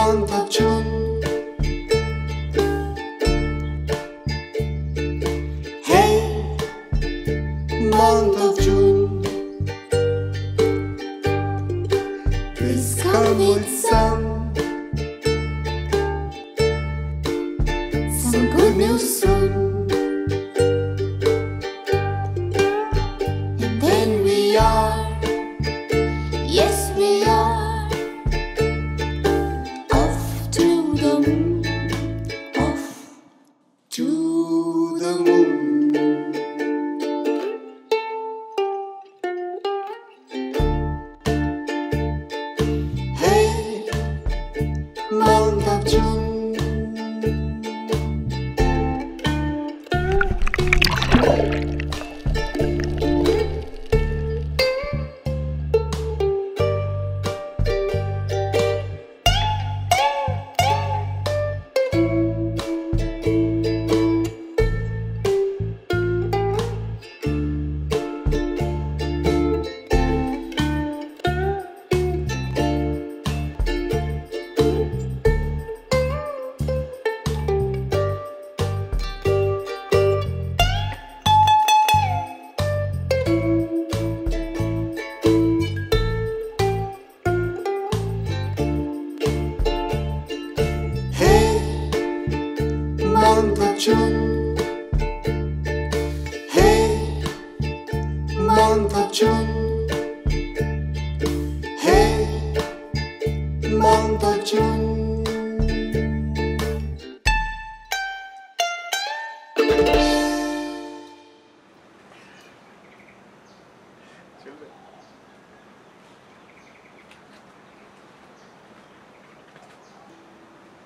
month of June. Hey, month of June, please come with some good news soon. And then we are, yes we are, off to the moon, off to the moon. Hey, month of June. Month of June. Hey, month of June. Hey, month of June. Coba.